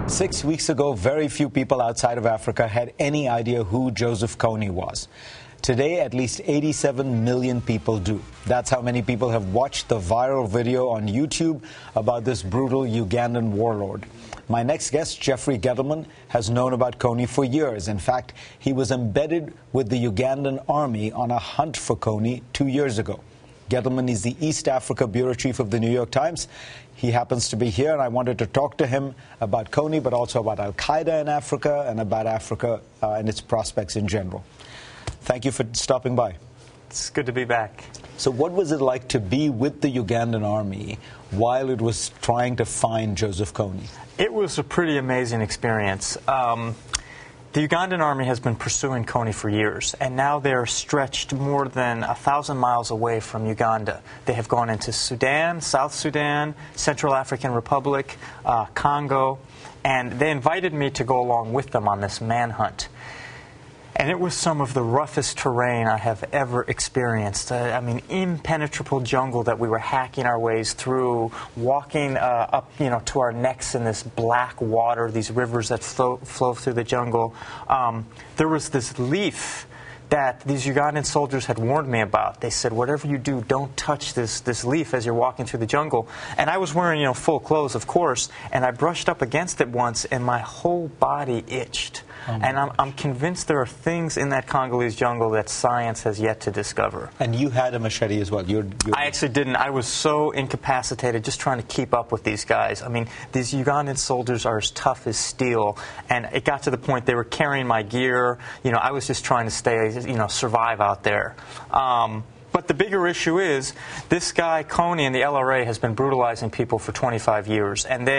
6 weeks ago, very few people outside of Africa had any idea who Joseph Kony was. Today, at least 87 million people do. That's how many people have watched the viral video on YouTube about this brutal Ugandan warlord. My next guest, Jeffrey Gettleman, has known about Kony for years. In fact, he was embedded with the Ugandan army on a hunt for Kony 2 years ago. Gettleman is the East Africa bureau chief of the New York Times. He happens to be here, and I wanted to talk to him about Kony, but also about Al-Qaeda in Africa and about Africa and its prospects in general. Thank you for stopping by. It's good to be back. So what was it like to be with the Ugandan army while it was trying to find Joseph Kony? It was a pretty amazing experience. The Ugandan army has been pursuing Kony for years, and now they're stretched more than 1,000 miles away from Uganda. They have gone into Sudan, South Sudan, Central African Republic, Congo, and they invited me to go along with them on this manhunt. And it was some of the roughest terrain I have ever experienced. I mean, impenetrable jungle that we were hacking our ways through, walking up, to our necks in this black water, these rivers that flow through the jungle. There was this leaf that these Ugandan soldiers had warned me about. They said, whatever you do, don't touch this leaf as you're walking through the jungle. And I was wearing, full clothes, of course, and I brushed up against it once, and my whole body itched. And I'm convinced there are things in that Congolese jungle that science has yet to discover. And you had a machete as well. I actually didn't. I was so incapacitated just trying to keep up with these guys. I mean, these Ugandan soldiers are as tough as steel. And it got to the point they were carrying my gear. I was just trying to stay, survive out there. But the bigger issue is this guy, Kony, and the LRA has been brutalizing people for 25 years. And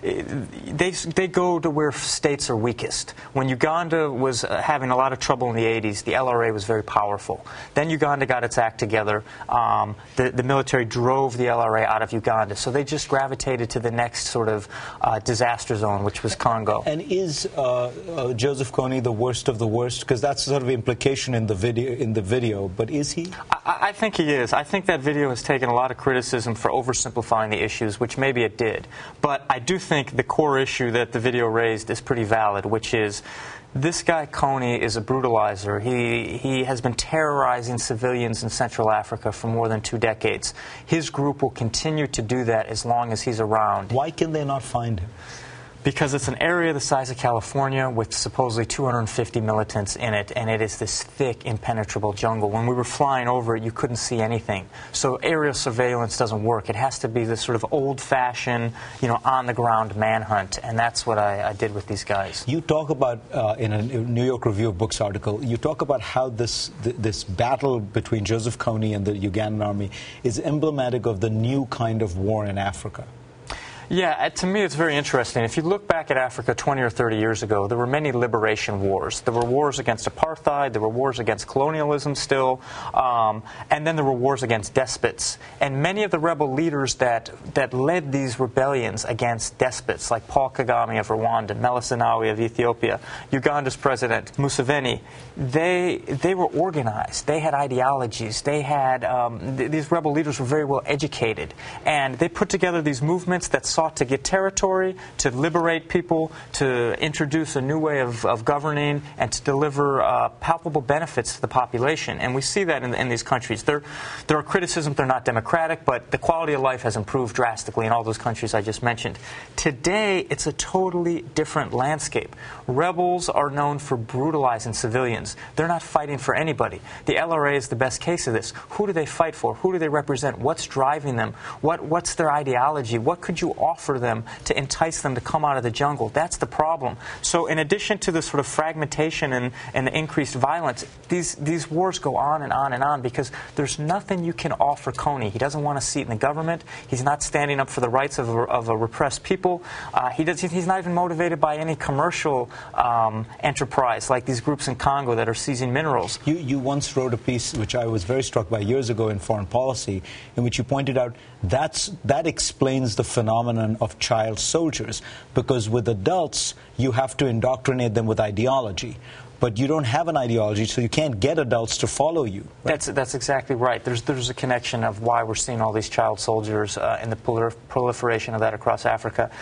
they go to where states are weakest. When Uganda was having a lot of trouble in the 80s, the LRA was very powerful. Then Uganda got its act together. The military drove the LRA out of Uganda. So they just gravitated to the next sort of disaster zone, which was Congo. And is Joseph Kony the worst of the worst? Because that's sort of implication in the video. But is he? I think he is. I think that video has taken a lot of criticism for oversimplifying the issues, which maybe it did. But I do think the core issue that the video raised is pretty valid, which is this guy, Kony, is a brutalizer. He has been terrorizing civilians in Central Africa for more than 2 decades. His group will continue to do that as long as he's around. Why can they not find him? Because it's an area the size of California with supposedly 250 militants in it, and it is this thick, impenetrable jungle. When we were flying over it, you couldn't see anything. So aerial surveillance doesn't work. It has to be this sort of old-fashioned, on-the-ground manhunt, and that's what I did with these guys. You talk about, in a New York Review of Books article, you talk about how this battle between Joseph Kony and the Ugandan army is emblematic of the new kind of war in Africa. Yeah, to me it's very interesting. If you look back at Africa 20 or 30 years ago, there were many liberation wars. There were wars against apartheid, there were wars against colonialism still, and then there were wars against despots. And many of the rebel leaders that led these rebellions against despots, like Paul Kagame of Rwanda, Meles Zenawi of Ethiopia, Uganda's president, Museveni, they were organized. They had ideologies. They had, these rebel leaders were very well educated. And they put together these movements that sought to get territory, to liberate people, to introduce a new way of governing, and to deliver palpable benefits to the population. And we see that in these countries. There are criticisms they're not democratic, but the quality of life has improved drastically in all those countries I just mentioned. Today, it's a totally different landscape. Rebels are known for brutalizing civilians. They're not fighting for anybody. The LRA is the best case of this. Who do they fight for? Who do they represent? What's driving them? What's their ideology? What could you offer them to entice them to come out of the jungle? That's the problem. So in addition to the sort of fragmentation and the increased violence, these wars go on and on and on because there's nothing you can offer Kony. He doesn't want a seat in the government. He's not standing up for the rights of a repressed people. He's not even motivated by any commercial enterprise like these groups in Congo that are seizing minerals. You once wrote a piece which I was very struck by years ago in Foreign Policy, in which you pointed out that explains the phenomenon of child soldiers, because with adults you have to indoctrinate them with ideology. But you don't have an ideology, so you can't get adults to follow you. Right? That's exactly right. There's a connection of why we're seeing all these child soldiers and the proliferation of that across Africa.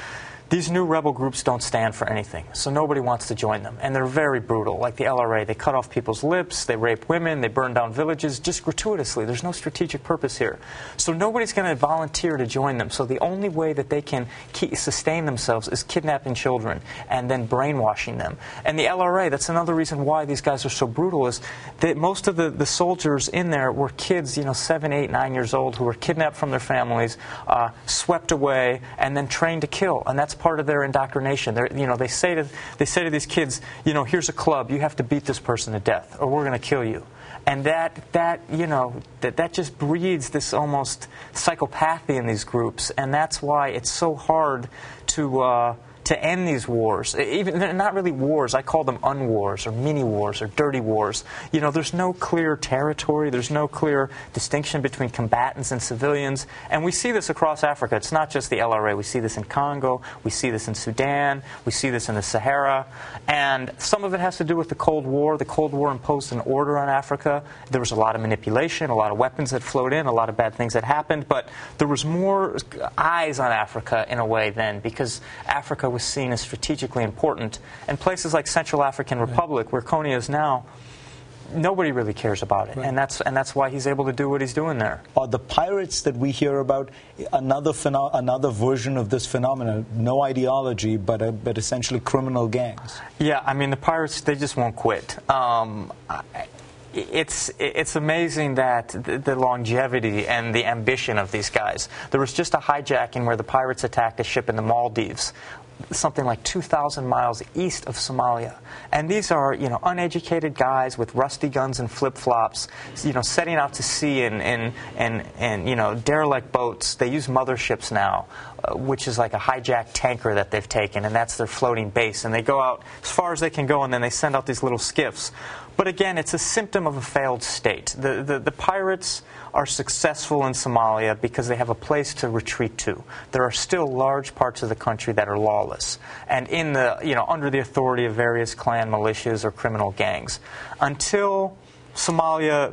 these new rebel groups don't stand for anything, so nobody wants to join them. And they're very brutal, like the LRA. They cut off people's lips, they rape women, they burn down villages, just gratuitously. There's no strategic purpose here. So nobody's going to volunteer to join them. So the only way that they can sustain themselves is kidnapping children and then brainwashing them. And the LRA, that's another reason why these guys are so brutal, is that most of the soldiers in there were kids, 7, 8, 9 years old, who were kidnapped from their families, swept away, and then trained to kill. And that's part of their indoctrination. They say to these kids, here's a club, you have to beat this person to death, or we're going to kill you. And that just breeds this almost psychopathy in these groups, and that's why it's so hard to end these wars. Even they're not really wars. I call them unwars or mini wars or dirty wars. There's no clear territory. There's no clear distinction between combatants and civilians. And we see this across Africa. It's not just the LRA. We see this in Congo. We see this in Sudan. We see this in the Sahara. And some of it has to do with the Cold War. The Cold War imposed an order on Africa. There was a lot of manipulation, a lot of weapons that flowed in, a lot of bad things that happened. But there was more eyes on Africa in a way then, because Africa was seen as strategically important. And places like Central African Republic, where Kony is now, nobody really cares about it. Right. And that's why he's able to do what he's doing there. Are the pirates that we hear about another version of this phenomenon? No ideology, but essentially criminal gangs. Yeah, I mean, the pirates, they just won't quit. It's amazing that the longevity and the ambition of these guys. There was just a hijacking where the pirates attacked a ship in the Maldives, something like 2,000 miles east of Somalia. And these are, uneducated guys with rusty guns and flip-flops, setting out to sea in derelict boats. They use motherships now, which is like a hijacked tanker that they've taken, and that's their floating base. And they go out as far as they can go, and then they send out these little skiffs. But again, it's a symptom of a failed state. The pirates are successful in Somalia because they have a place to retreat to. There are still large parts of the country that are lawless and under the authority of various clan militias or criminal gangs. Until Somalia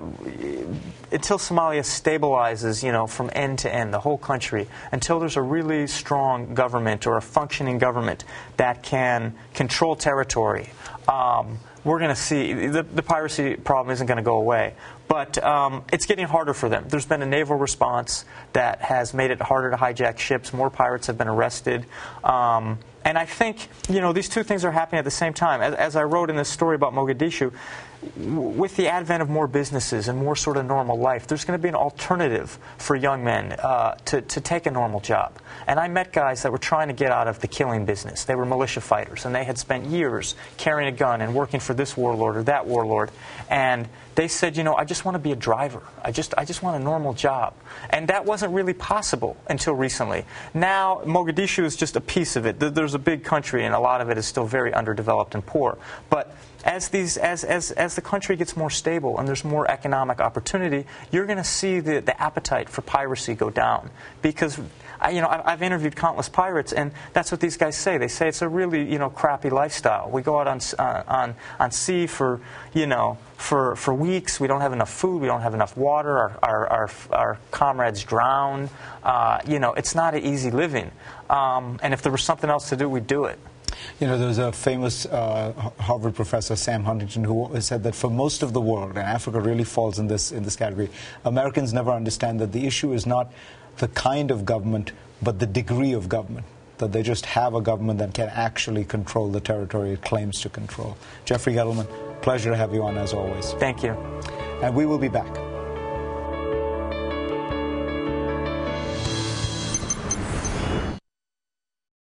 stabilizes, from end to end, the whole country, until there's a really strong government or a functioning government that can control territory, we're going to see the piracy problem isn't going to go away. But it's getting harder for them. There's been a naval response that has made it harder to hijack ships. More pirates have been arrested. And I think, these two things are happening at the same time. As I wrote in this story about Mogadishu, with the advent of more businesses and more sort of normal life, there's going to be an alternative for young men to take a normal job. And I met guys that were trying to get out of the killing business. They were militia fighters, and they had spent years carrying a gun and working for this warlord or that warlord. And they said, I just want to be a driver. I just want a normal job. And that wasn't really possible until recently. Now, Mogadishu is just a piece of it. There's a big country, and a lot of it is still very underdeveloped and poor. But as the country gets more stable and there's more economic opportunity, you're going to see the appetite for piracy go down. Because I've interviewed countless pirates, and that's what these guys say. They say it's a really crappy lifestyle. We go out on sea for weeks. We don't have enough food. We don't have enough water. Our comrades drown. It's not an easy living. And if there was something else to do, we'd do it. There's a famous Harvard professor, Sam Huntington, who said that for most of the world, and Africa really falls in this category, Americans never understand that the issue is not the kind of government, but the degree of government. That they just have a government that can actually control the territory it claims to control. Jeffrey Gettleman, pleasure to have you on as always. Thank you. And we will be back.